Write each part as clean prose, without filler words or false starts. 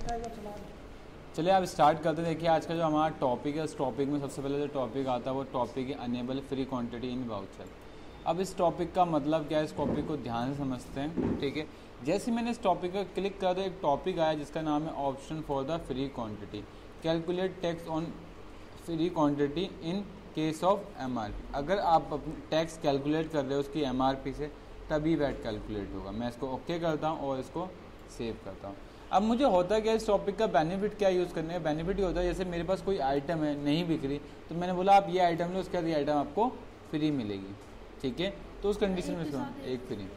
चलिए आप स्टार्ट करते हैं। देखिए आज का जो हमारा टॉपिक है, उस टॉपिक में सबसे पहले जो टॉपिक आता है वो टॉपिक है enable free quantity in voucher. अब इस टॉपिक का मतलब क्या है, इस टॉपिक को ध्यान से समझते हैं। ठीक है, जैसे मैंने इस टॉपिक पर क्लिक कर दिया, एक टॉपिक आया जिसका नाम है option for the free quantity, calculate tax on free quantity in case of MRP. अगर आप टैक्स कैलकुलेट कर रहे हो उसकी एमआरपी से, तभी वैट कैलकुलेट होगा। मैं इसको ओके करता हूँ और इसको सेव करता हूँ। अब मुझे होता है कि इस टॉपिक का बेनिफिट क्या यूज़ करने का, बेनिफिट ये होता है जैसे मेरे पास कोई आइटम है नहीं बिक रही, तो मैंने बोला आप ये आइटम लो, उसके बाद ये आइटम आपको फ्री मिलेगी। ठीक है, तो उस कंडीशन में एक फ्री।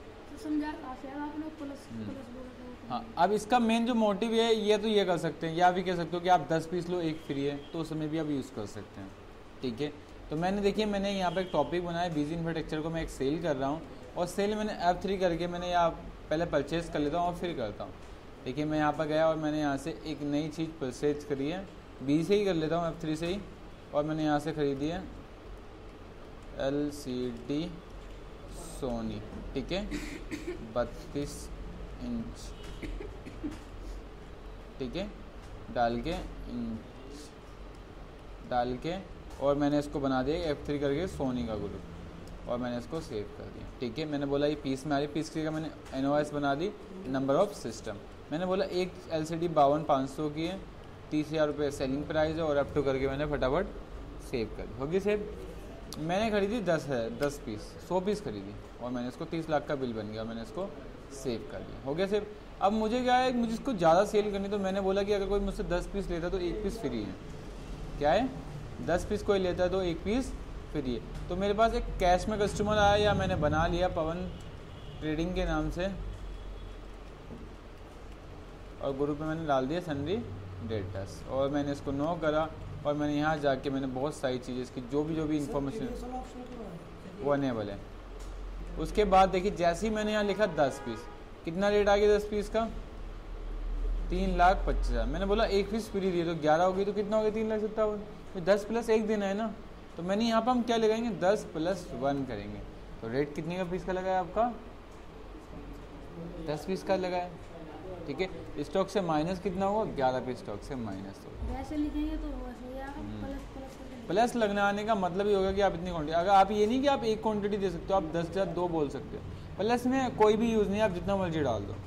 हाँ, अब इसका मेन जो मोटिव है ये तो ये कर सकते हैं, या भी कह सकते हो कि आप 10 पीस लो एक फ्री है, तो उस समय भी आप यूज़ कर सकते हैं। ठीक है, तो मैंने देखिए मैंने यहाँ पे एक टॉपिक बनाया, बिजी इंफ्रास्ट्रक्चर को मैं एक सेल कर रहा हूँ, और सेल मैंने F3 करके मैंने यहाँ पहले परचेज़ कर लेता हूँ और फिर करता हूँ। देखिए मैं यहाँ पर गया और मैंने यहाँ से एक नई चीज़ परचेज करी है, बी से ही कर लेता हूँ F3 से ही, और मैंने यहाँ से ख़रीदी है LCD सोनी। ठीक है, 32 इंच। ठीक है, डाल के और मैंने इसको बना दिया F3 करके सोनी का ग्रुप, और मैंने इसको सेव कर दिया। ठीक है, मैंने बोला ये पीस में आ रही, पीस की जगह मैंने NOS बना दी, नंबर ऑफ सिस्टम। मैंने बोला एक LCD 52,500 की है, 30,000 रुपये सेलिंग प्राइस है, और F2 करके मैंने फटाफट सेव कर दी। होगी सेव। मैंने खरीदी 10 पीस, 100 पीस खरीदी, और मैंने इसको 30 लाख का बिल बन गया, मैंने इसको सेव कर दिया। हो गया सेव। अब मुझे क्या है, मुझे इसको ज़्यादा सेल करनी, तो मैंने बोला कि अगर कोई मुझसे 10 पीस लेता है तो एक पीस फ्री है। क्या है, 10 पीस कोई लेता है तो एक पीस फ्री है। तो मेरे पास एक कैश में कस्टमर आया, या मैंने बना लिया पवन ट्रेडिंग के नाम से, और ग्रुप में मैंने डाल दिया सन्ड्री डेटर्स, और मैंने इसको नो करा, और मैंने यहाँ जाके मैंने बहुत सारी चीज़ें इसकी जो भी इंफॉर्मेशन वो अनेबल है। उसके बाद देखिए जैसे ही मैंने यहाँ लिखा 10 पीस, कितना रेट आ गया 10 पीस का, 3,25,000। मैंने बोला एक पीस फ्री दिए तो 11 हो गई, तो कितना हो गया 3,57,000। 10 प्लस 1 देना है ना, तो मैंने यहाँ पर हम क्या लगाएंगे, 10 + 1 करेंगे। तो रेट कितने का पीस का लगा है आपका, 10 पीस का लगा है। ठीक है, स्टॉक से माइनस कितना होगा, 11 पीस स्टॉक से माइनस होगा। वैसे लिखेंगे तो प्लस लगने आने का मतलब ही होगा कि आप इतनी क्वांटिटी, अगर आप ये नहीं कि आप एक क्वांटिटी दे सकते हो, आप 10 या 2 बोल सकते हो। प्लस में कोई भी यूज़ नहीं, आप जितना मर्जी डाल दो।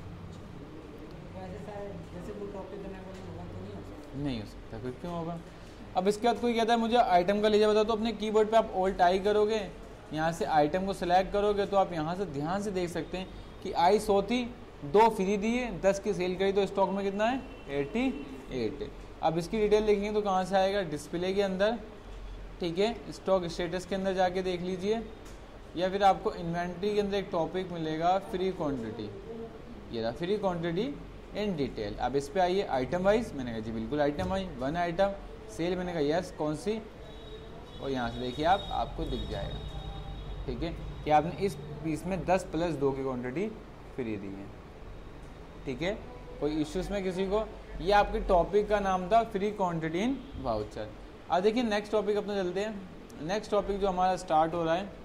नहीं हो सकता, फिर क्यों होगा। अब इसके बाद कोई कहता है मुझे आइटम का लीजिए बता, तो अपने कीबोर्ड पे आप Alt I करोगे, यहाँ से आइटम को सिलेक्ट करोगे, तो आप यहाँ से ध्यान से देख सकते हैं कि आई 100 थी, 2 फ्री दिए, 10 की सेल करी, तो स्टॉक में कितना है 88। अब इसकी डिटेल देखेंगे तो कहाँ से आएगा, डिस्प्ले के अंदर। ठीक है, स्टॉक स्टेटस के अंदर जाके देख लीजिए, या फिर आपको इन्वेंट्री के अंदर एक टॉपिक मिलेगा फ्री क्वांटिटी, ये रहा फ्री क्वांटिटी इन डिटेल। अब इस पे आइए आइटम वाइज, मैंने कहा जी बिल्कुल आइटम आई, 1 आइटम सेल, मैंने कहा यस कौन सी, और यहाँ से देखिए आपको दिख जाएगा। ठीक है, कि आपने इस पीस में 10 + 2 की क्वांटिटी फ्री दी है। ठीक है, कोई इश्यूज में किसी को, ये आपके टॉपिक का नाम था फ्री क्वांटिटी इन वाउचर। अब देखिए नेक्स्ट टॉपिक अपना चलते हैं। नेक्स्ट टॉपिक जो हमारा स्टार्ट हो रहा है,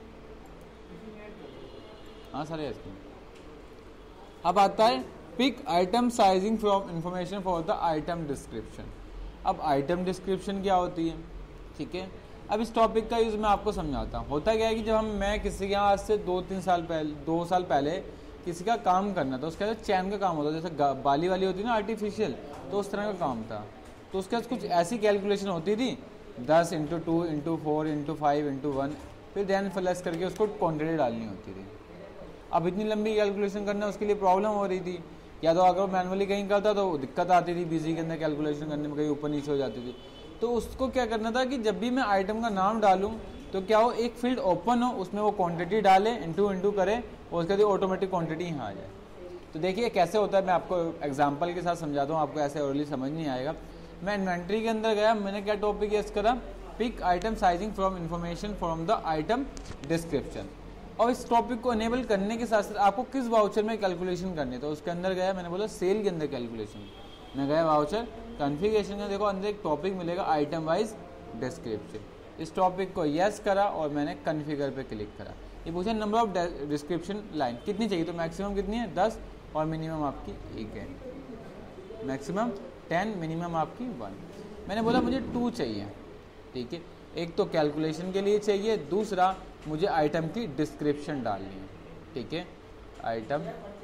हाँ सारे अब आता है pick item sizing from information for the item description. अब आइटम डिस्क्रिप्शन क्या होती है, ठीक है। अब इस टॉपिक का यूज़ मैं आपको समझाता हूँ। होता क्या है कि जब मैं किसी के यहाँ आज से 2 साल पहले किसी का काम करना था, उसके बाद चैन का काम होता था, जैसे बाली वाली होती है ना आर्टिफिशियल, तो उस तरह का काम था। तो उसके बाद कुछ ऐसी कैलकुलेशन होती थी, 10 × 2 × 4 × 5 × 1, फिर दैन प्लस करके उसको क्वांटिटी डालनी होती थी। अब इतनी लंबी कैलकुलेशन करना उसके लिए प्रॉब्लम हो रही थी, या तो अगर मैनुअली कहीं करता तो दिक्कत आती थी, बिजी के अंदर कैलकुलेशन करने में कहीं ऊपर नीचे हो जाती थी। तो उसको क्या करना था कि जब भी मैं आइटम का नाम डालूं तो क्या हो, एक फील्ड ओपन हो, उसमें वो क्वांटिटी डाले, इंटू करे, और उसके बाद ऑटोमेटिक क्वांटिटी यहाँ आ जाए। तो देखिए कैसे होता है, मैं आपको एग्जांपल के साथ समझाता हूँ, आपको ऐसे ओरली समझ नहीं आएगा। मैं इन्वेंट्री के अंदर गया, मैंने क्या टॉपिक यूज करा, pick item sizing from information from the item description. और इस टॉपिक को एनेबल करने के साथ साथ आपको किस वाउचर में कैलकुलेशन करनी है, तो उसके अंदर गया, मैंने बोला सेल के अंदर कैलकुलेशन, मैं गया वाउचर कॉन्फ़िगरेशन का, देखो अंदर एक टॉपिक मिलेगा आइटम वाइज डिस्क्रिप्शन। इस टॉपिक को यस करा और मैंने कॉन्फ़िगर पे क्लिक करा। ये पूछा नंबर ऑफ डिस्क्रिप्शन लाइन कितनी चाहिए, तो मैक्सिमम कितनी है 10, और मिनिमम आपकी 1 है। मैक्सिमम 10, मिनिमम आपकी 1। मैंने बोला मुझे 2 चाहिए, ठीक है। एक तो कैलकुलेशन के लिए चाहिए, दूसरा मुझे आइटम की डिस्क्रिप्शन डालनी है, ठीक है। आइटम,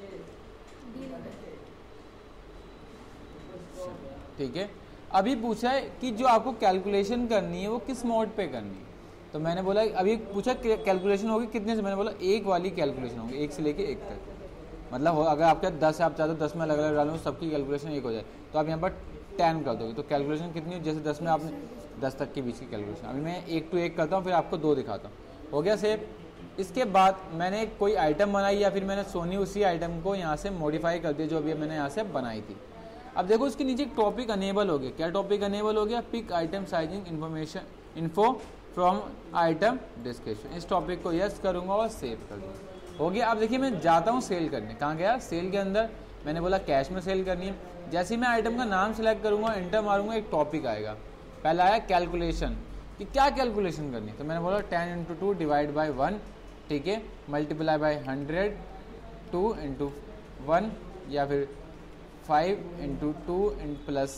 ठीक है। अभी पूछा है कि जो आपको कैलकुलेशन करनी है वो किस मोड पे करनी है, तो मैंने बोला अभी पूछा कैलकुलेशन होगी कितने से, मैंने बोला एक वाली कैलकुलेशन होगी, 1 से लेके 1 तक। मतलब अगर आपके 10 आप चाहते हो 10 में अलग अलग डालूँ, सबकी कैलकुलेशन 1 हो जाए, तो आप यहाँ पर 10 कर दोगे, तो कैलकुलेशन कितनी हो, जैसे 10 में आपने 10 तक के बीच की कैलकुलेशन। अभी मैं 1 to 1 करता हूँ, फिर आपको 2 दिखाता हूँ। हो गया सेव। इसके बाद मैंने कोई आइटम बनाई या फिर मैंने सोनी उसी आइटम को यहाँ से मॉडिफाई कर दिया जो अभी मैंने यहाँ से बनाई थी। अब देखो उसके नीचे एक टॉपिक अनेबल हो गया। क्या टॉपिक अनेबल हो गया? Pick item sizing information info from item description. इस टॉपिक को यस करूँगा और सेव कर दूँगा। हो गया। अब देखिए मैं जाता हूँ सेल करने। कहाँ गया? सेल के अंदर मैंने बोला कैश में सेल करनी है। जैसे ही मैं आइटम का नाम सेलेक्ट करूँगा, एंटर मारूंगा, एक टॉपिक आएगा। पहला आया कैलकुलेशन, कि क्या कैलकुलेशन करनी, तो मैंने बोला 10 into 2 डिवाइड बाई 1, ठीक है, मल्टीप्लाई बाई 100, 2 into 1 या फिर 5 into 2 plus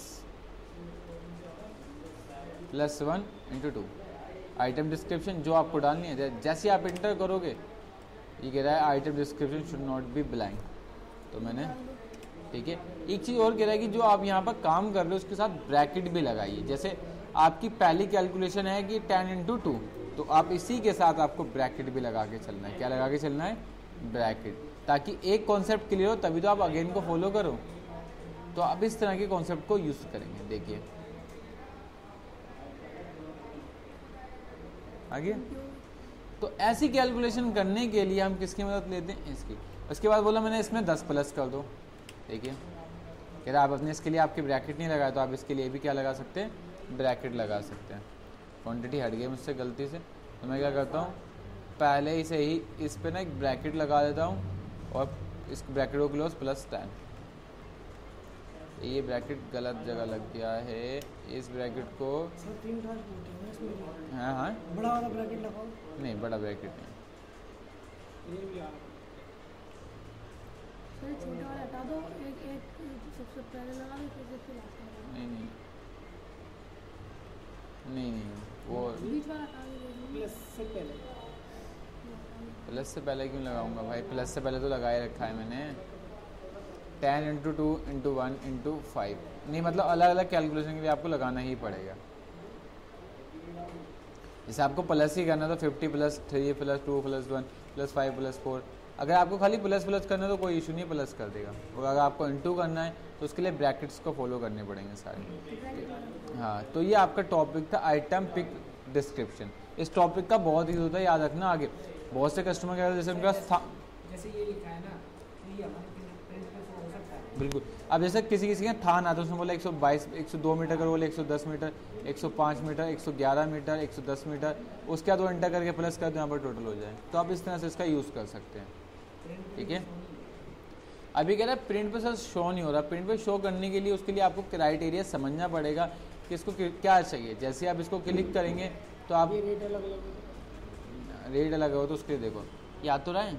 1 into 2। Item description जो आपको डालनी है, जैसे आप इंटर करोगे ये कह रहा है item description should not be blank, तो मैंने, ठीक है। एक चीज़ और कह रहा है कि जो आप यहाँ पर काम कर रहे हो उसके साथ ब्रैकेट भी लगाइए। जैसे आपकी पहली कैलकुलेशन है कि 10 into 2, तो आप इसी के साथ आपको ब्रैकेट भी लगा के चलना है। क्या लगा के चलना है? ब्रैकेट, ताकि एक कॉन्सेप्ट क्लियर हो, तभी तो आप अगेन को फॉलो करो। तो आप इस तरह के कॉन्सेप्ट को यूज करेंगे। देखिए आगे, तो ऐसी कैलकुलेशन करने के लिए हम किसकी मदद लेते हैं? इसकी। उसके बाद बोला मैंने इसमें 10 प्लस कर दो। देखिए कह रहा आप अपने इसके लिए आपके ब्रैकेट नहीं लगाए, तो आप इसके लिए भी क्या लगा सकते हैं? ब्रैकेट लगा सकते हैं। क्वांटिटी हट गई मुझसे गलती से, तो मैं क्या करता हूँ, पहले ही से ही इस पे ना एक ब्रैकेट लगा देता हूँ और इस ब्रैकेट को क्लोज प्लस 10। ये ब्रैकेट गलत जगह लग गया है, इस ब्रैकेट को हाँ हाँ बड़ा वाला ब्रैकेट लगाओ। नहीं, बड़ा ब्रैकेट नहीं, छोटा वाला हटा दो, एक सबसे पहले लगा दो, फिर देखो नहीं नहीं नहीं नहीं, वो बीच वाला हटा दो, प्लस से पहले। प्लस से पहले क्यों लगाऊंगा भाई? प्लस से पहले तो लगाए रखा है मैंने। 10 into 2 into 1 into 5 नहीं, मतलब अलग अलग कैलकुलेशन के लिए आपको लगाना ही पड़ेगा। जैसे आपको प्लस ही करना तो 50 plus 3 plus 2 plus 1 plus 5 plus 4। अगर आपको खाली प्लस प्लस करना है तो कोई इशू नहीं, प्लस कर देगा। और अगर आपको इंटू करना है तो उसके लिए ब्रैकेट्स को फॉलो करने पड़ेंगे सारे। हाँ, तो ये आपका टॉपिक था आइटम पिक डिस्क्रिप्शन। इस टॉपिक का बहुत यूज होता है, याद रखना। आगे बहुत से कस्टमर क्या, जैसे उनका जैसे ये लिखा है ना, ये हमारे प्रिंट पे हो सकता है। बिल्कुल। अब जैसे किसी किसी का थान आता है, उसने बोला 122 102 मीटर का, बोले 110 मीटर, 105 मीटर, 111 मीटर, 110 मीटर, उसके बाद वो एंटर करके प्लस कर दो, यहाँ पर टोटल हो जाए। तो आप इस तरह से इसका यूज़ कर सकते हैं, ठीक है। अभी कह रहा है प्रिंट पे सर शो नहीं हो रहा। प्रिंट पे शो करने के लिए उसके लिए आपको क्राइटेरिया समझना पड़ेगा कि इसको क्या चाहिए। जैसे आप इसको क्लिक करेंगे तो आप रेट अलग हो, तो उसके लिए देखो याद तो रहा है,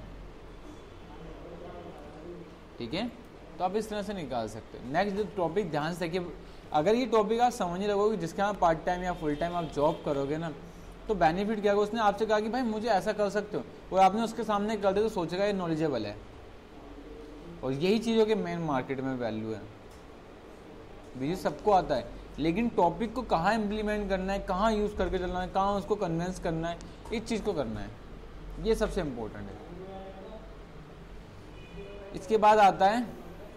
ठीक है। तो आप इस तरह से निकाल सकते हैं। नेक्स्ट टॉपिक ध्यान से देखिए, अगर ये टॉपिक आप समझने लगोगे, जिसके आप पार्ट टाइम या फुल टाइम आप जॉब करोगे ना, तो बेनिफिट क्या होगा? उसने आपसे कहा कि भाई मुझे ऐसा कर सकते हो, और आपने उसके सामने कर दिया तो सोचेगा ये नॉलेजेबल है। और यही चीज़ों के मेन मार्केट में वैल्यू है। बिजनेस सबको आता है, लेकिन टॉपिक को कहाँ इम्प्लीमेंट करना है, कहाँ यूज़ करके चलना है, कहाँ उसको कन्विंस करना है, इस चीज़ को करना है, ये सबसे इम्पोर्टेंट है। इसके बाद आता है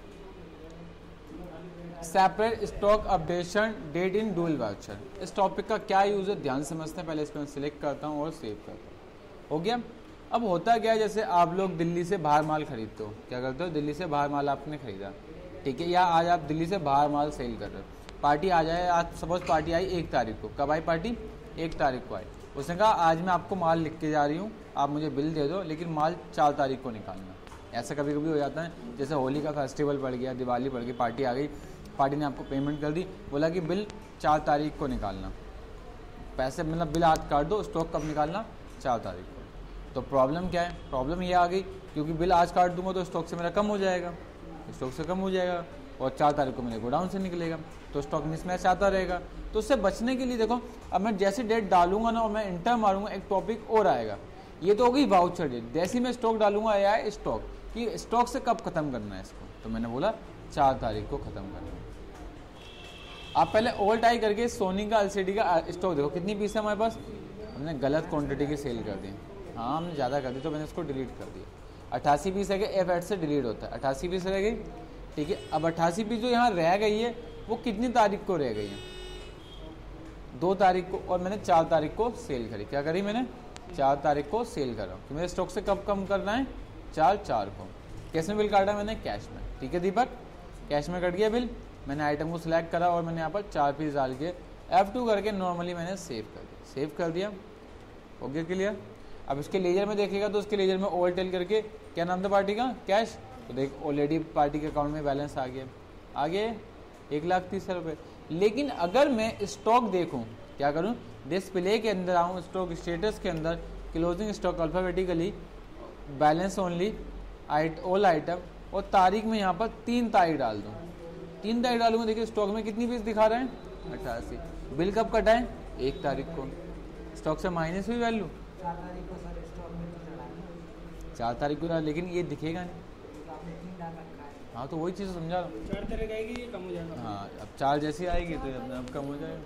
separate stock updation date in dual voucher. इस टॉपिक का क्या यूज़ है ध्यान समझते हैं। पहले इसको मैं सिलेक्ट करता हूँ और सेव करता हूँ। हो गया। अब होता क्या है, जैसे आप लोग दिल्ली से बाहर माल खरीदते हो, क्या करते हो? दिल्ली से बाहर माल आपने खरीदा, ठीक है, या आज आप दिल्ली से बाहर माल सेल कर रहे हो। पार्टी आ जाए, आज सपोज पार्टी आई 1 तारीख को। कब आई पार्टी? 1 तारीख को आई। उसने कहा आज मैं आपको माल लिख के जा रही हूँ, आप मुझे बिल दे दो, लेकिन माल 4 तारीख को निकालना। ऐसा कभी कभी हो जाता है, जैसे होली का फेस्टिवल पड़ गया, दिवाली पड़ गई, पार्टी आ गई, पार्टी ने आपको पेमेंट कर दी, बोला कि बिल 4 तारीख को निकालना। पैसे मतलब बिल आज काट दो, स्टॉक कब निकालना? 4 तारीख को। तो प्रॉब्लम क्या है? प्रॉब्लम ये आ गई, क्योंकि बिल आज काट दूंगा तो स्टॉक से मेरा कम हो जाएगा, स्टॉक से कम हो जाएगा। और 4 तारीख को मेरे गोडाउन से निकलेगा, तो स्टॉक मिसमैच आता रहेगा। तो उससे बचने के लिए देखो, अब मैं जैसे डेट डालूंगा ना और मैं इंटर मारूंगा, एक टॉपिक और आएगा, ये तो होगी वाउचर डेट। जैसे ही मैं स्टॉक डालूंगा या स्टॉक कि स्टॉक से कब खत्म करना है इसको, तो मैंने बोला 4 तारीख को खत्म करना है। आप पहले ओवर टाई करके सोनी का एलसीडी का स्टॉक देखो कितनी पीस है हमारे पास, हमने गलत क्वांटिटी की सेल कर दी। हाँ हमने ज़्यादा कर दी तो मैंने इसको डिलीट कर दिया। 88 पीस है कि F8 से डिलीट होता है, 88 पीस रह गई, ठीक है। अब 88 पीस जो यहाँ रह गई है वो कितनी तारीख को रह गई है, 2 तारीख को, और मैंने 4 तारीख को सेल करी। क्या करी मैंने, 4 तारीख को सेल करा। तो मेरे स्टॉक से कब कम करना है, 4 को। कैश में बिल काटा मैंने, कैश में, ठीक है दीपक, कैश में कट गया बिल। मैंने आइटम को सिलेक्ट करा और मैंने यहाँ पर 4 पीस डाल के F2 करके नॉर्मली मैंने सेव कर दिया, सेव कर दिया, हो गया क्लियर। अब इसके लेजर में देखेगा तो उसके लेजर में ओवर टेल करके क्या नाम था पार्टी का, कैश, तो देख ऑलरेडी पार्टी के अकाउंट में बैलेंस आ गया 1,30,000 रुपये। लेकिन अगर मैं स्टॉक देखूं, क्या करूं, डिस्प्ले के अंदर आऊं, स्टॉक स्टेटस के अंदर closing stock alphabetically, balance only, all item, और तारीख में यहाँ पर 3 तारीख डाल दूँ, 3 तारीख डालूंगा। देखिए स्टॉक में कितनी पीस दिखा रहे हैं, 88। बिल कब कटा है, 1 तारीख को, स्टॉक से माइनस हुई वैल्यू 4 तारीख को सर स्टॉक में तो चढ़ा है, 4 तारीख को डाल, लेकिन ये दिखेगा नहीं। तो आपने 3 डाल रखा है। हाँ तो वही चीज़ समझा रहा हूँ। 4 तारीख आएगी ये कम हो जाएगा। हाँ अब 4 जैसी आएगी तो अपने आप कम हो जाएगा,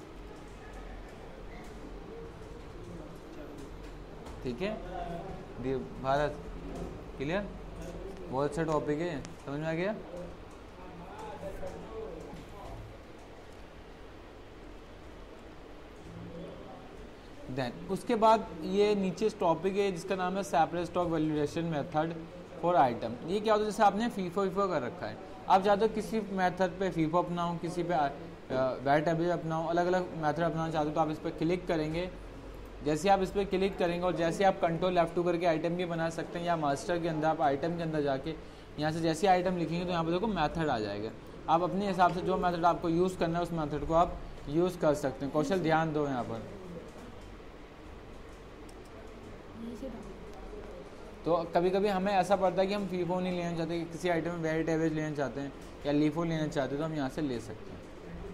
ठीक है। भारत क्लियर, बहुत अच्छा टॉपिक है, समझ में आ गया। देन उसके बाद ये नीचे टॉपिक है जिसका नाम है separate stock valuation method for item. ये क्या होता है, जैसे आपने फीफो कर रखा है, आप चाहते हो किसी मेथड पे फीफो अपनाओ, किसी पे वेट एवरेज अपनाओ, अलग अलग मेथड अपनाना चाहते हो तो आप इस पर क्लिक करेंगे। जैसे आप इस पर क्लिक करेंगे और जैसे आप कंट्रोल F2 करके आइटम भी बना सकते हैं, या मास्टर के अंदर आप आइटम के अंदर जाके यहाँ से जैसे आइटम लिखेंगे तो यहाँ पर देखो मेथड आ जाएगा। आप अपने हिसाब से जो मेथड आपको यूज़ करना है उस मेथड को आप यूज़ कर सकते हैं। कौशल ध्यान दो यहाँ पर। तो कभी कभी हमें ऐसा पड़ता है कि हम फीफो नहीं लेना चाहते, किसी आइटम में वेट एवरेज लेना चाहते हैं या लीफो लेना चाहते हैं, तो हम यहाँ से ले सकते हैं।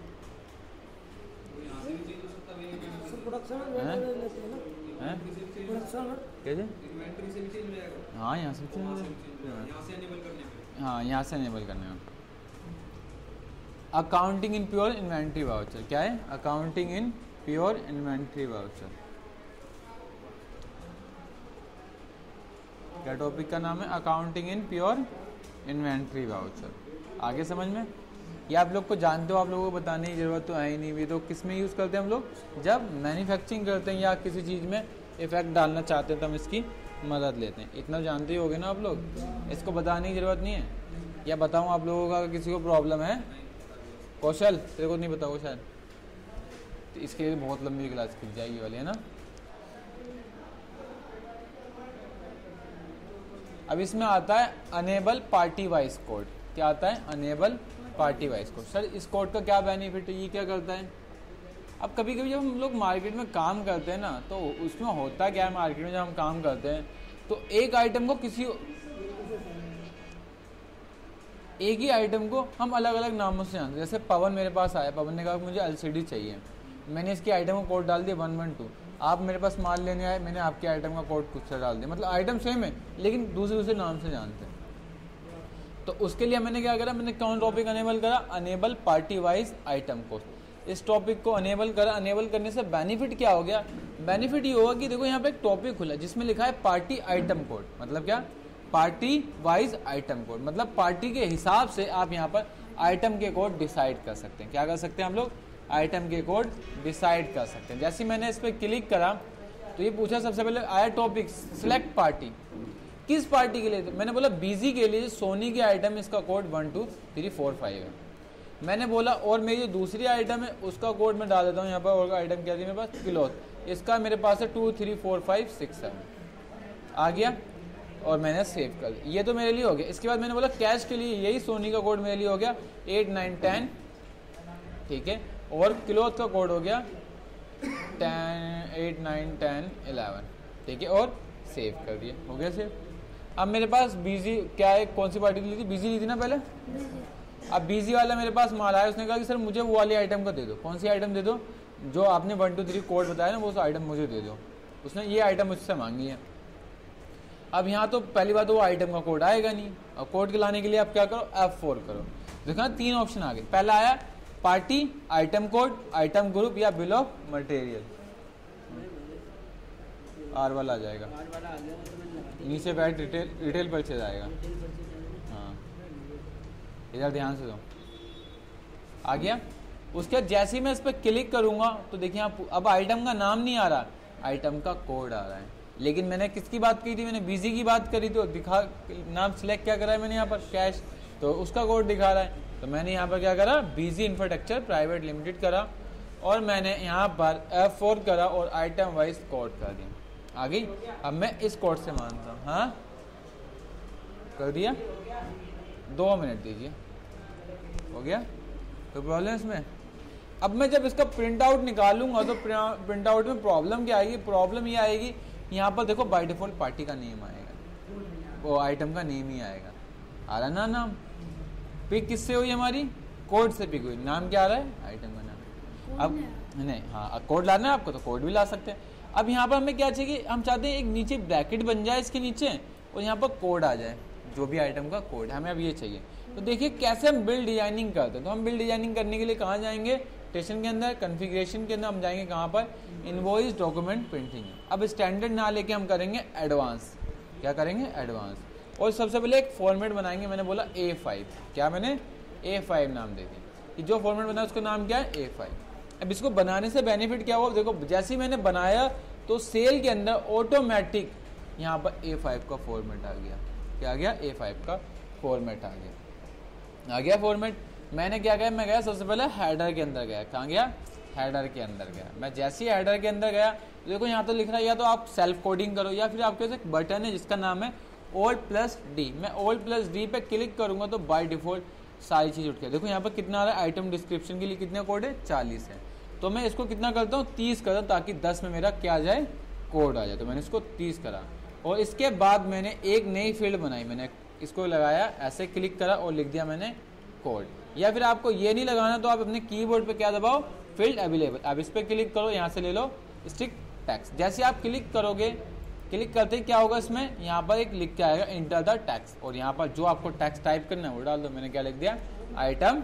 प्रोडक्शन हैं? लेते हैं ना, हैं? प्रोडक्शन कैसे? इन्वेंटरी से भी चेंज हो जाएगा, हाँ यहाँ से यहाँ से एनेबल करने पे। हाँ यहाँ से एनेबल करने में। Accounting in pure inventory voucher, क्या है, accounting in pure inventory voucher, क्या टॉपिक का नाम है, accounting in pure inventory voucher. आगे समझ में, ये आप लोग को जानते हो, आप लोगों को बताने की जरूरत तो है ही नहीं। ये तो किस में यूज़ करते हैं हम लोग, जब मैन्युफैक्चरिंग करते हैं या किसी चीज़ में इफेक्ट डालना चाहते हैं तो हम इसकी मदद लेते हैं। इतना जानते ही होगे ना आप लोग, इसको बताने की ज़रूरत नहीं है। या बताऊँ आप लोगों का किसी को प्रॉब्लम है, कौशल तेरे को नहीं बताओ शायद, तो इसके लिए बहुत लंबी क्लास खिंच जाएगी वाली, है ना। अब इसमें आता है अनेबल पार्टी वाइज कोड। क्या आता है, enable party wise code. Sir इस कोड का क्या बेनिफिट है, ये क्या करता है। अब कभी कभी जब हम लोग मार्केट में काम करते हैं ना, तो उसमें होता क्या है, मार्केट में जब हम काम करते हैं तो एक आइटम को एक ही आइटम को हम अलग अलग नामों से जानते हैं। जैसे पवन मेरे पास आया, पवन ने कहा मुझे एलसीडी चाहिए, मैंने इसकी आइटम का कोड डाल दिया 112। आप मेरे पास माल लेने आए, मैंने आपके आइटम का कोड कुछ सा डाल दिया, मतलब आइटम सेम है लेकिन दूसरे नाम से जानते हैं। तो उसके लिए मैंने क्या करा, मैंने कौन टॉपिक अनेबल करा, enable party wise item code. इस टॉपिक को अनेबल करा। अनेबल करने से बेनिफिट क्या हो गया, बेनिफिट ये होगा कि देखो यहाँ पे एक टॉपिक खुला जिसमें लिखा है पार्टी आइटम कोड। मतलब क्या, पार्टी वाइज आइटम कोड, मतलब पार्टी के हिसाब से आप यहाँ पर आइटम के कोड डिसाइड कर सकते हैं। क्या कर सकते हैं हम लोग, आइटम के कोड डिसाइड कर सकते हैं। जैसे मैंने इस पर क्लिक करा तो ये पूछा, सबसे पहले आया टॉपिक सिलेक्ट पार्टी, किस पार्टी के लिए, मैंने बोला बीजी के लिए, सोनी की आइटम इसका कोड 12345 है। मैंने बोला और मेरी जो दूसरी आइटम है उसका कोड मैं डाल देता हूँ यहाँ पर, और आइटम क्या थी मेरे पास, क्लॉथ, इसका मेरे पास है 234567 आ गया और मैंने सेव कर दिया। ये तो मेरे लिए हो गया। इसके बाद मैंने बोला कैश के लिए यही सोनी का कोड मेरे लिए हो गया 8910, ठीक है, और क्लॉथ का कोड हो गया 891011, ठीक है, और सेव कर दिया, हो गया सेव। अब मेरे पास बीजी क्या है, कौन सी पार्टी ली थी, बीजी ली थी ना पहले, अब बिजी वाला मेरे पास माल आया, उसने कहा कि सर मुझे वो वाली आइटम का दे दो। कौन सी आइटम दे दो? जो आपने 1 2 3 कोड बताया ना, वो आइटम मुझे दे दो। उसने ये आइटम मुझसे मांगी है। अब यहाँ तो पहली बात तो वो आइटम का कोड आएगा नहीं, और कोड के लाने के लिए आप क्या करो, F4 करो। देखो 3 ऑप्शन आ गए। पहला आया party, item code, item group या बिल ऑफ मटेरियल। R वाला आ जाएगा, नीचे बैठ रिटेल परचेज आएगा। हाँ, इधर ध्यान से दो, आ गया। उसके बाद जैसे ही मैं इस पर क्लिक करूंगा तो देखिए अब आइटम का नाम नहीं आ रहा, आइटम का कोड आ रहा है। लेकिन मैंने किसकी बात की थी? मैंने बीजी की बात करी, तो दिखा नाम सिलेक्ट क्या करा है मैंने यहाँ पर, कैश, तो उसका कोड दिखा रहा है। तो मैंने यहाँ पर क्या करा, बीजी इंफ्रास्ट्रक्चर प्राइवेट लिमिटेड करा, और मैंने यहाँ पर F4 करा और आइटम वाइज कोड कर दिया। आ गई। अब मैं इस कोड से मानता हूँ। हाँ कर दिया, 2 मिनट दीजिए, हो गया। कोई प्रॉब्लम इसमें? अब मैं जब इसका प्रिंट आउट निकालूंगा तो प्रिंट आउट में प्रॉब्लम क्या आएगी? प्रॉब्लम ये आएगी, यहाँ पर देखो बाय डिफॉल्ट पार्टी का नेम आएगा, वो आइटम का नेम ही आएगा। आ रहा ना नाम? पिक किससे हुई हमारी? कोड से पिक हुई। नाम क्या आ रहा है? आइटम का नाम। अब नहीं, हाँ कोड लाना है आपको तो कोड भी ला सकते हैं। अब यहाँ पर हमें क्या चाहिए? हम चाहते हैं एक नीचे ब्रैकेट बन जाए इसके नीचे, और यहाँ पर कोड आ जाए, जो भी आइटम का कोड है, हमें अब ये चाहिए। तो देखिए कैसे हम बिल डिजाइनिंग करते हैं। तो हम बिल डिजाइनिंग करने के लिए कहाँ जाएंगे? स्टेशन के अंदर कॉन्फ़िगरेशन के अंदर हम जाएंगे, कहाँ पर? Invoice document printing. अब स्टैंडर्ड ना लेके हम करेंगे एडवांस। क्या करेंगे? एडवांस। और सबसे पहले एक फॉर्मेट बनाएंगे, मैंने बोला A5। क्या मैंने? A5 नाम दे दिया। कि जो फॉर्मेट बनाया उसका नाम क्या है? A5। अब इसको बनाने से बेनिफिट क्या हुआ? देखो जैसे ही मैंने बनाया तो सेल के अंदर ऑटोमेटिक यहाँ पर A5 का फॉर्मेट आ गया। क्या आ गया? A5 का फॉर्मेट आ गया फॉर्मेट। मैंने क्या किया? मैं गया सबसे पहले हेडर के अंदर गया। कहाँ गया? हेडर के अंदर गया। मैं जैसे ही हेडर के अंदर गया तो देखो यहाँ तो लिख रहा है, या तो आप सेल्फ कोडिंग करो, या फिर आपके पास एक बटन है जिसका नाम है Alt+D। मैं Alt+D पे क्लिक करूंगा तो बाय डिफॉल्ट सारी चीज़ उठ गया। देखो यहाँ पर कितना आ रहा है? आइटम डिस्क्रिप्शन के लिए कितने कोड है? 40 है। तो मैं इसको कितना करता हूँ? 30 करता हूँ, ताकि 10 में मेरा क्या आ जाए? कोड आ जाए। तो मैंने इसको 30 करा, और इसके बाद मैंने एक नई फील्ड बनाई। मैंने इसको लगाया, ऐसे क्लिक करा और लिख दिया मैंने कोड। या फिर आपको ये नहीं लगाना तो आप अपने कीबोर्ड पे क्या दबाओ? Field available. अब इस पर क्लिक करो, यहाँ से ले लो स्टिक टैक्स। जैसे आप क्लिक करोगे, क्लिक करते ही क्या होगा? इसमें यहाँ पर एक लिख के आएगा इंटर द टैक्स, और यहाँ पर जो आपको टैक्स टाइप करना है वो डाल दो। मैंने क्या लिख दिया? आइटम,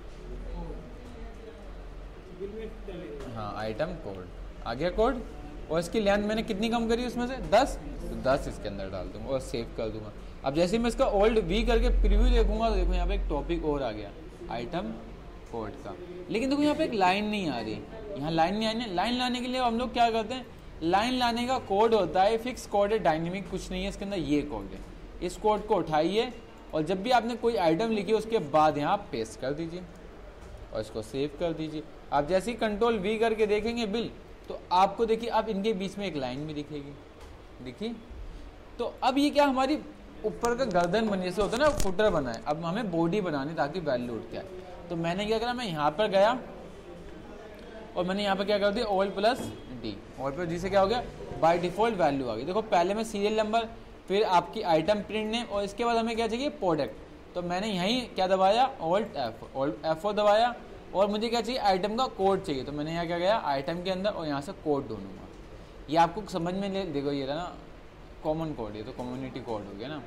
हाँ आइटम कोड। आ गया कोड। और इसकी लेंथ मैंने कितनी कम करी उसमें से? 10। तो 10 इसके अंदर डाल दूंगा और सेव कर दूंगा। अब जैसे मैं इसका Alt+V करके प्रीव्यू देखूंगा तो देखो यहाँ पे एक टॉपिक और आ गया, आइटम कोड का। लेकिन देखो यहाँ पे एक लाइन नहीं आ रही, यहाँ लाइन नहीं आनी। लाइन लाने के लिए हम लोग क्या करते हैं? लाइन लाने का कोड होता है, फिक्स कोड है, डायनेमिक कुछ नहीं है इसके अंदर। ये कोड है, इस कोड को उठाइए और जब भी आपने कोई आइटम लिखी उसके बाद यहाँ पेस्ट कर दीजिए और इसको सेव कर दीजिए। आप जैसे ही Ctrl+V करके देखेंगे बिल, तो आपको देखिए अब इनके बीच में एक लाइन भी दिखेगी, देखिए। तो अब ये क्या, हमारी ऊपर का गर्दन बन जैसे होता है ना, फुटर बना है। अब हमें बॉडी बनानी ताकि वैल्यू उठ जाए। तो मैंने क्या करा? मैं यहाँ पर गया और मैंने यहाँ पर क्या कर दिया? Alt+D। Alt+D से क्या हो गया? बाय डिफॉल्ट वैल्यू आ गई। देखो पहले में सीरियल नंबर, फिर आपकी आइटम प्रिंट नेम, और इसके बाद हमें क्या चाहिए? प्रोडक्ट। तो मैंने यहीं क्या दबाया? Alt+F4 दबाया, और मुझे क्या चाहिए? आइटम का कोड चाहिए। तो मैंने यहाँ क्या गया? आइटम के अंदर, और यहाँ से कोड ढूंढूंगा। ये आपको समझ में ले, देखो ये रहा ना कॉमन कोड, ये तो कम्युनिटी कोड हो गया ना।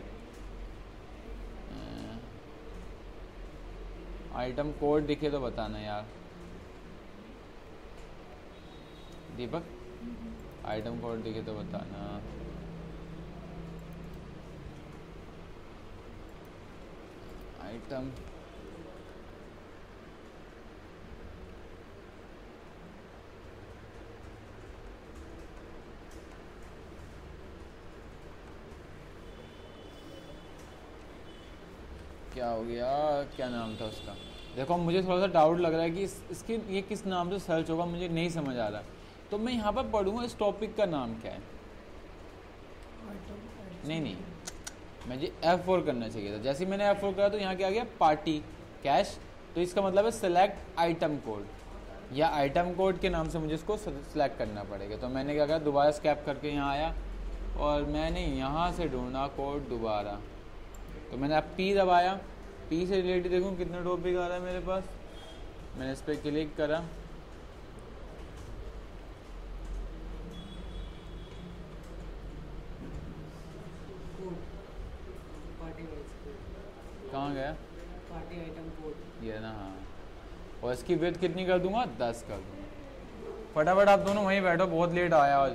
आइटम कोड दिखे तो बताना यार दीपक, आइटम कोड दिखे तो बताना। आइटम क्या हो गया? क्या नाम था उसका? देखो मुझे थोड़ा सा डाउट लग रहा है कि इसकी ये किस नाम से सर्च होगा, मुझे नहीं समझ आ रहा। तो मैं यहाँ पर पढ़ूंगा इस टॉपिक का नाम क्या है। नहीं, मुझे F4 करना चाहिए था। जैसे मैंने F4 करा तो यहाँ क्या आ गया? Party cash. तो इसका मतलब है सिलेक्ट आइटम कोड, या आइटम कोड के नाम से मुझे इसको सिलेक्ट करना पड़ेगा। तो मैंने क्या करा? दोबारा स्कैप करके यहाँ आया और मैंने यहाँ से ढूंढा कोड दोबारा। तो मैंने अब P दबाया, पी से रिलेटेड देखूँ कितना टॉपिक आ रहा है मेरे पास। मैंने इस पर क्लिक करा, पार्टी वाइज कहाँ गया पार्टी आइटम कोड ये ना, हाँ। और इसकी विड्थ कितनी कर दूंगा, 10 कर दूंगा। फटाफट आप दोनों वहीं बैठो, बहुत लेट आया आज।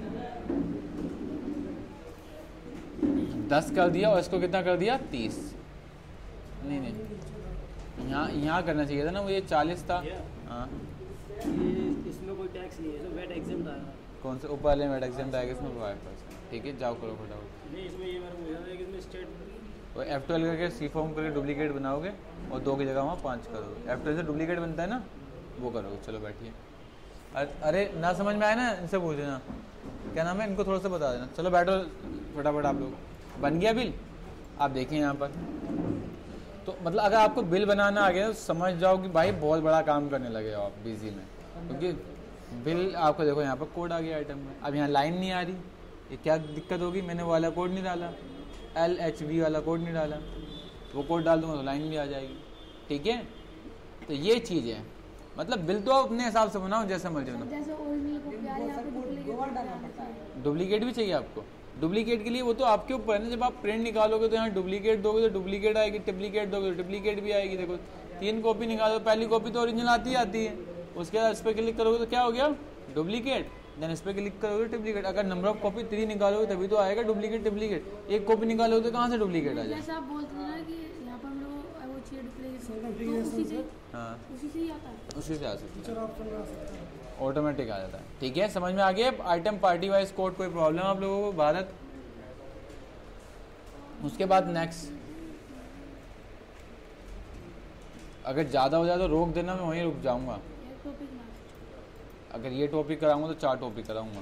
10 कर दिया और इसको कितना कर दिया, 30। नहीं नहीं, यहाँ करना चाहिए था ना, वो ये 40 था। हाँ ये इसमें कोई टैक्स नहीं है, तो वेट एग्जाम आएगा। कौन से ऊपर वाले में एग्जाम आएगा, इसमें 5%। ठीक है, जाओ करो फटाफट। नहीं इसमें ये मेरे को याद है कि इसमें स्टेट तो F12 करके सी फॉर्म करके डुप्लीकेट बनाओगे और 2 की जगह वहाँ 5 करोगे। F12 से डुप्लीकेट बनता है ना, वो करोगे। चलो बैठिए। अरे ना समझ में आया ना, इनसे पूछ देना क्या नाम है, इनको थोड़ा सा बता देना। चलो बैठो फटाफट। आप लोग बन गया बिल, आप देखें यहाँ पर। तो मतलब अगर आपको बिल बनाना आ गया तो समझ जाओ कि भाई बहुत बड़ा काम करने लगे हो आप बिजी में, क्योंकि बिल आपको देखो यहाँ पर कोड आ गया आइटम में। अब यहाँ लाइन नहीं आ रही, ये क्या दिक्कत होगी, मैंने वो वाला कोड नहीं डाला, LHV वाला कोड नहीं डाला, वो कोड डाल दूंगा तो लाइन भी आ जाएगी। ठीक है, तो ये चीज़ है। मतलब बिल तो अपने हिसाब से बनाओ, जैसे मर्जी बनाओ। डुप्लीकेट भी चाहिए आपको। डुप्लीकेट के लिए वो तो आपके ऊपर है ना, जब आप प्रिंट निकालोगे तो यहाँ डुप्लीकेट दोगे तो डुप्लीकेट आएगी, ट्रिप्लीकेट दोगे तो ट्रिप्लीकेट भी आएगी। देखो 3 कॉपी निकालो, पहली कॉपी तो ओरिजिनल आती है, उसके बाद इस पर क्लिक करोगे तो क्या हो गया, डुप्लीकेट। देन इस पर क्लिक करोगे ट्रिप्लीकेट। अगर नंबर ऑफ कॉपी 3 निकालोगे तभी तो आएगा डुप्लीकेट ट्रिप्लीकेट। 1 कॉपी निकालोगे तो कहाँ से डुप्लीकेट आ जाएगा। जैसे आप बोलते हैं ना कि यहाँ पर हम लोग वो चाहिए डुप्लीकेट, तो उसी से हाँ, उसी से ही आता है, उसी से आ सकता है, ऑटोमेटिक आ जाता है। ठीक है, समझ में आ गया। आइटम पार्टी वाइज कोड, कोई प्रॉब्लम आप लोगों को भारत। उसके बाद नेक्स्ट, अगर ज़्यादा हो जाए तो रोक देना, मैं वहीं रुक जाऊंगा। एक टॉपिक ना। अगर ये टॉपिक कराऊंगा तो 4 टॉपिक कराऊंगा।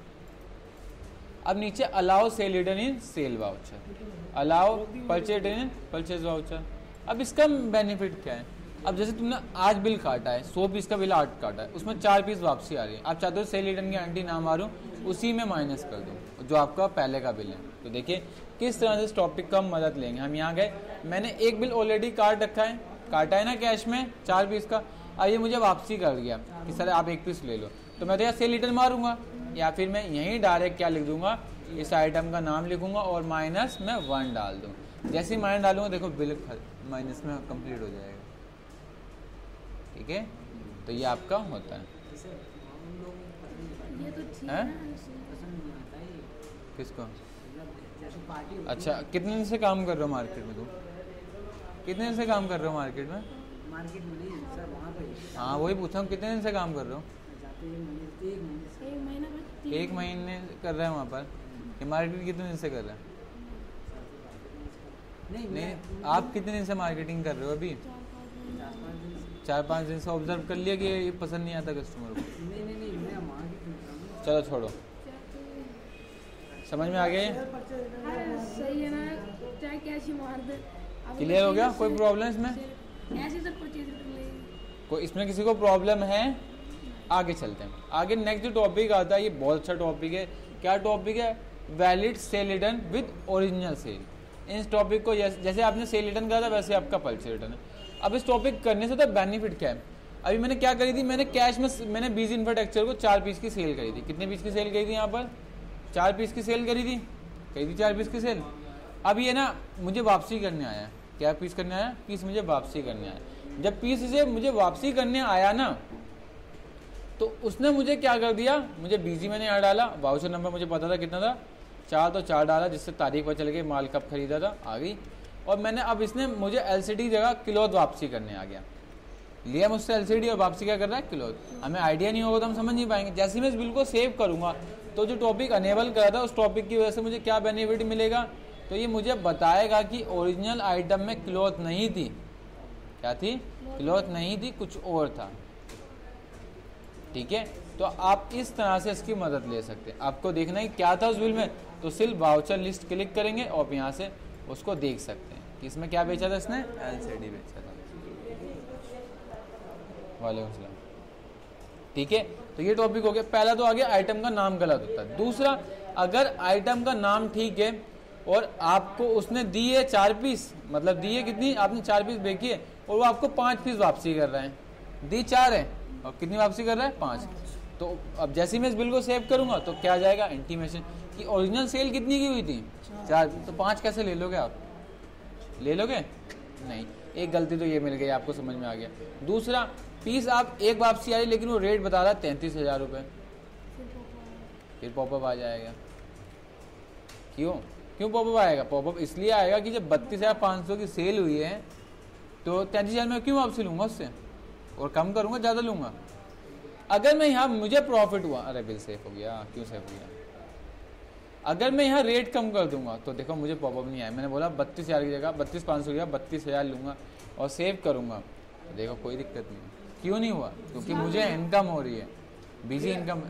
अब नीचे allow sale return in sale voucher, allow purchase in purchase voucher. अब इसका बेनिफिट क्या है, अब जैसे तुमने आज बिल काटा है, 100 पीस का बिल आज काटा है, उसमें 4 पीस वापसी आ रही है। आप चाहते हो सेल रिटर्न की एंट्री ना मारूं, उसी में माइनस कर दूं जो आपका पहले का बिल है। तो देखिए किस तरह से इस टॉपिक का हम मदद लेंगे। हम यहाँ गए, मैंने एक बिल ऑलरेडी काट रखा है, काटा है ना कैश में 4 पीस का। अब ये मुझे वापसी कर दिया कि सर आप 1 पीस ले लो, तो मैं तो यहाँ सेल रिटर्न मारूंगा, या फिर मैं यहीं डायरेक्ट क्या लिख दूंगा, इस आइटम का नाम लिखूंगा और माइनस में 1 डाल दूँ। जैसे ही माइनस डालूंगा देखो बिल माइनस में कंप्लीट हो जाएगा। ठीक है, तो ये आपका होता है। ये तो ठीक हैं? है ना, इसे- किसको? अच्छा, कितने दिन से काम कर रहे हो मार्केट में तुम? कितने दिन से काम कर रहे हो मार्केट में? मार्केट में नहीं सर, वहाँ पर हाँ वही पूछा हूँ, कितने दिन से काम कर रहे हो? जाते हैं महीने, 1 महीने से। एक महीना बस 1 महीने कर रहे हैं वहाँ पर। ये मार्केट कितने दिन से कर रहे हैं? नहीं, आप कितने दिन से मार्केटिंग कर रहे हो अभी? 4-5 दिन से ऑब्जर्व कर लिया कि ये पसंद नहीं आता कस्टमर को। नहीं मैं वहाँ की। चलो छोड़ो, समझ में आ गया? हाँ, सही है ना, चाहे कैश ही मार दे। अब क्लियर हो गया? कैसे- कोई प्रॉब्लम इसमें? ऐसे सर परचेज कर लेंगे। कोई इसमें किसी को प्रॉब्लम है? आगे चलते हैं। आगे नेक्स्ट जो टॉपिक आता है, ये बहुत अच्छा टॉपिक है। क्या टॉपिक है? Valid sale return with original sale. इस टॉपिक को जैसे आपने सेल रिटर्न करा था वैसे आपका परचेज रिटर्न है। अब इस टॉपिक करने से तो बेनिफिट क्या है? अभी मैंने क्या करी थी, मैंने कैश में मैंने बीजी इंफ्रास्ट्रक्चर को 4 पीस की सेल करी थी। कितने पीस की सेल करी थी? यहाँ पर 4 पीस की सेल करी थी 4 पीस की सेल। अब ये ना मुझे वापसी करने आया। क्या पीस करने आया? पीस मुझे वापसी करने आया। जब पीस से मुझे वापसी करने आया ना, तो उसने मुझे क्या कर दिया, मुझे बीजी मैंने यहाँ डाला, वाउचर नंबर मुझे पता था कितना था, 4 तो 4 डाला, जिससे तारीख पता चल गई, माल कब खरीदा था आ गई। और मैंने अब इसने मुझे एलसीडी जगह किलोथ वापसी करने आ गया। लिया मुझसे एलसीडी और वापसी क्या कर रहा है? किलोथ। हमें आइडिया नहीं होगा तो हम समझ नहीं पाएंगे। जैसे मैं इस बिल को सेव करूंगा तो जो टॉपिक अनेबल करा था उस टॉपिक की वजह से मुझे क्या बेनिफिट मिलेगा, तो ये मुझे बताएगा कि ओरिजिनल आइटम में क्लॉथ नहीं थी। क्या थी? क्लॉथ नहीं थी, कुछ और था। ठीक है, तो आप इस तरह से इसकी मदद ले सकते हैं। आपको देखना है क्या था उस बिल में, तो सिर्फ वाउचर लिस्ट क्लिक करेंगे और यहाँ से उसको देख सकते हैं कि इसमें क्या बेचा था इसने, एलसीडी बेचा था। वालेकुम सलाम। ठीक है, तो ये टॉपिक हो गया। पहला तो आ गया आइटम का नाम गलत होता है। दूसरा, अगर आइटम का नाम ठीक है और आपको उसने दिए 4 पीस, मतलब दिए कितनी, आपने 4 पीस बेची है और वो आपको 5 पीस वापसी कर रहे हैं। दी 4 है और कितनी वापसी कर रहा है, 5। तो अब जैसे ही मैं इस बिल को सेव करूंगा तो क्या आ जाएगा, इंटीमेशन कि ओरिजिनल सेल कितनी की हुई थी, 4। तो 5 कैसे ले लोगे आप, ले लोगे नहीं। एक गलती तो ये मिल गई, आपको समझ में आ गया। दूसरा, पीस आप एक वापसी आई लेकिन वो रेट बता रहा है 33,000 रुपये, फिर पॉपअप आ जाएगा। क्यों पॉपअप आएगा, पॉपअप इसलिए आएगा कि जब 32,500 की सेल हुई है तो 33,000 में क्यों वापसी लूंगा उससे, और कम करूंगा, ज़्यादा लूंगा। अगर मैं यहाँ मुझे प्रॉफिट हुआ, अरे बिल सेफ हो गया, क्यों सेफ हो गया, अगर मैं यहाँ रेट कम कर दूंगा तो देखो मुझे पॉपअप नहीं आया, मैंने बोला 32,000 की जगह 32,500 की 32,000 लूंगा और सेव करूंगा, तो देखो कोई दिक्कत नहीं। क्यों नहीं हुआ, क्योंकि मुझे इनकम हो रही है, बीजी इनकम।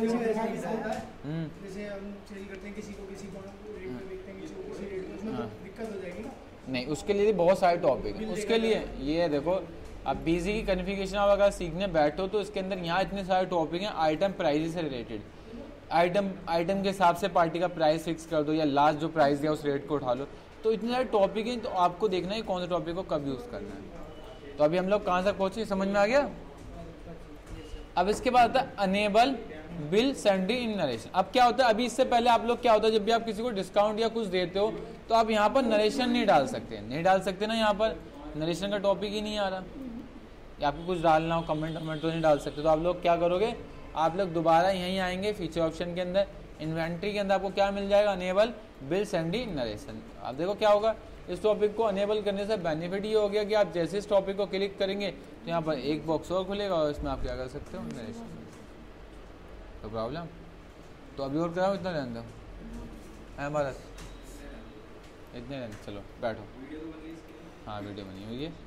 जैसे हम सेल करते हैं किसी को रेट पे बेचते हैं, किसी को किसी रेट पे, उसमें तो दिक्कत हो जाएगी ना। नहीं, उसके लिए बहुत सारे टॉपिक हैं। उसके लिए ये देखो, अब बीजी की कन्फिगरेशन आप अगर सीखने बैठो तो इसके अंदर यहाँ इतने सारे टॉपिक हैं आइटम प्राइस से रिलेटेड। आइटम के हिसाब से पार्टी का प्राइस फिक्स कर दो या लास्ट जो प्राइस दिया उस रेट को उठा लो। तो इतने सारे टॉपिक हैं, तो आपको देखना है कौन से टॉपिक को कब यूज़ करना है। तो अभी हम लोग कहाँ तक पहुँचे, समझ में आ गया। अब इसके बाद आता है enable bill sundry in narration. अब क्या होता है, अभी इससे पहले आप लोग क्या होता है, जब भी आप किसी को डिस्काउंट या कुछ देते हो तो आप यहाँ पर नरेशन नहीं डाल सकते ना, यहाँ पर नरेशन का टॉपिक ही नहीं आ रहा, या आपको कुछ डालना हो कमेंट तो नहीं डाल सकते। तो आप लोग क्या करोगे, आप लोग दोबारा यहीं आएंगे फीचर ऑप्शन के अंदर, इन्वेंट्री के अंदर आपको क्या मिल जाएगा, अनेबल बिल सेंडी नरेशन। आप देखो क्या होगा, इस टॉपिक को अनेबल करने से बेनिफिट ये हो गया कि आप जैसे इस टॉपिक को क्लिक करेंगे तो यहाँ पर एक बॉक्स और खुलेगा और इसमें आप क्या कर सकते हो, नरेशन। तो प्रॉब्लम तो अभी और कराओ, इतना रहने दो है हमारा, इतने रहने, चलो बैठो। हाँ वीडियो बनी हुई है।